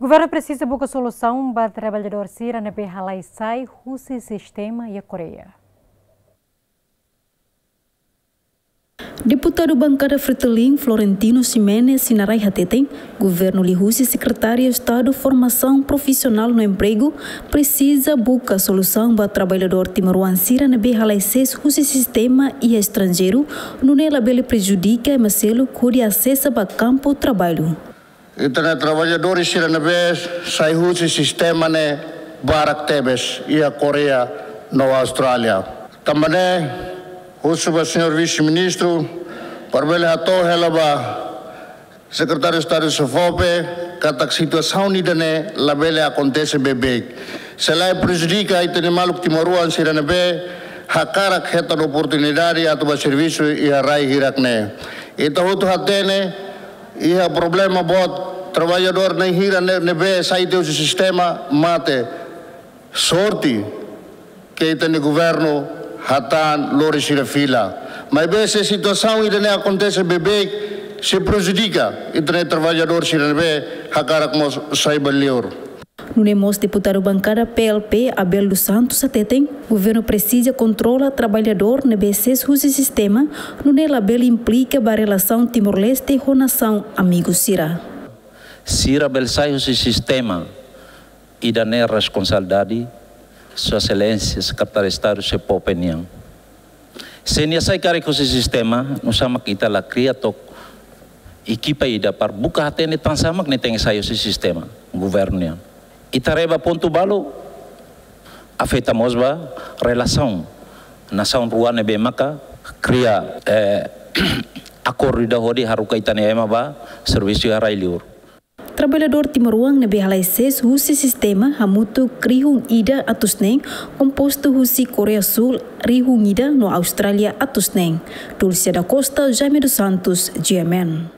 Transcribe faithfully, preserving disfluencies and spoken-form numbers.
governo precisa buscar solução para trabalhador Sira na Behalai sai o sistema e a Coreia. Deputado bancada Fretilin Florentino Ximenes Sinarai Hateten, governo Lihusi secretário de Estado Formação Profissional no Emprego, precisa buscar solução para trabalhador timaruan Sira na Behalai seis o sistema e estrangeiro, não é labele prejudica Marcelo que acesso para campo de trabalho. Então, trabalhadores Sira na Behalai sai o sistema ne Barak Tebes e a Coreia na Austrália. Também o senhor vice-ministro, para ele a toa helaba, secretário de Estado de Sofope, que a situação não é labele acontece bebê. Se ela prejudica e tem maluco timaruan Sira na Behalai, hakara kheta oportunidade a tuba serviço e a rai hirakne. Então o hatene e o problema bot trabalhador nem hira na Behalai sai do sistema mate sorte que tem governo hatan lori sira fila. Mas essa situação ainda não acontece bebê se prejudica e tem trabalhador sira bebê hakara como sai balior. Nunemos deputado bancada P L P Abel dos Santos Atetem, governo precisa controla trabalhador na B C S o sistema, não é label implica a relação Timor-Leste com nação amigo Sira. Sira bel sai o sistema e da ne responsabilidade Sua Excelência, Secretário de Estado, se opinião. Se não sai cara com o sistema, nós sama kita lá cria tok equipa ida para buka hatene tan sama que tem sair o sistema, governo. E tareba ponto balo afetamos ba relação nação ruana be maka cria eh, acordo da hodi haruka itane ema ba serviço arailiur. Trabalhador timaruang na Behalai seis o sistema hamutu krihung ida atusneng composto husi Coreia Sul rihung ida no Austrália atusneng. Dulce da Costa, Jaime dos Santos, G M N.